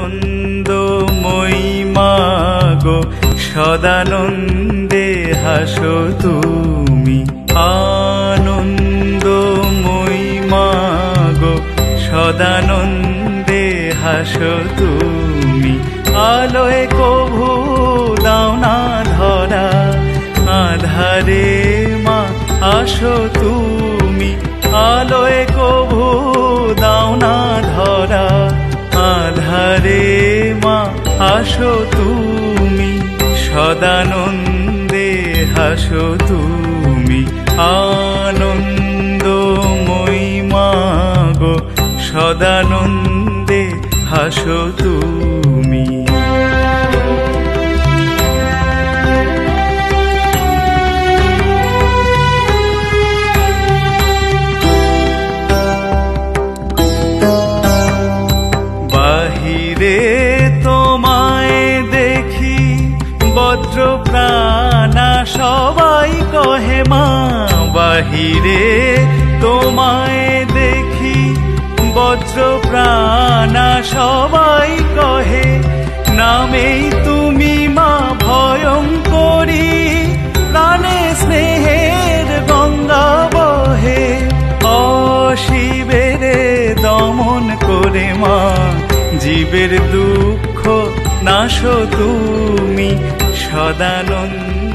আনন্দময়ী মাগো সদানন্দে হাসো তুমি। আনন্দময়ী মাগো সদানন্দে হাসো তুমি। আলোয় কভু দাও না ধরা, আধারে মা আসো তুমি। আলোয় কভু দাও না ধরা, আধারে মা আসো তুমি। সদানন্দে হাসো তুমি। আনন্দময়ী মাগো সদানন্দে হাসো তুমি। বাহিরে তোমায় দেখি বজ্র প্রাণা সবাই কহে মা। বাহিরে তোমায় দেখি বজ্র প্রাণা সবাই কহে, নামেই তুমি মা ভয়ঙ্করী। প্রাণে স্নেহের গঙ্গা বহে, অশিবের দমন করে মা জীবের দুঃখ নাশো তুমি। সদানন্দ